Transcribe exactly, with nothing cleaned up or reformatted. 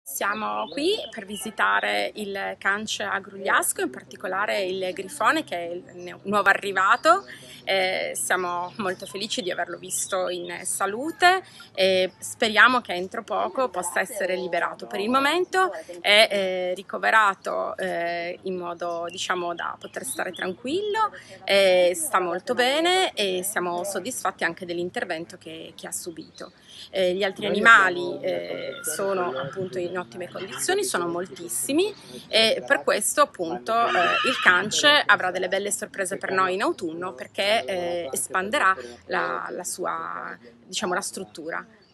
Siamo qui per visitare il Canc a Grugliasco, in particolare il Grifone che è il nuovo arrivato. Eh, siamo molto felici di averlo visto in salute e speriamo che entro poco possa essere liberato. Per il momento è eh, ricoverato eh, in modo, diciamo, da poter stare tranquillo, eh, sta molto bene e siamo soddisfatti anche dell'intervento che, che ha subito. Eh, gli altri animali eh, sono appunto in ottime condizioni, sono moltissimi e per questo appunto eh, il Canc avrà delle belle sorprese per noi in autunno perché eh, espanderà la, la sua, diciamo, la struttura.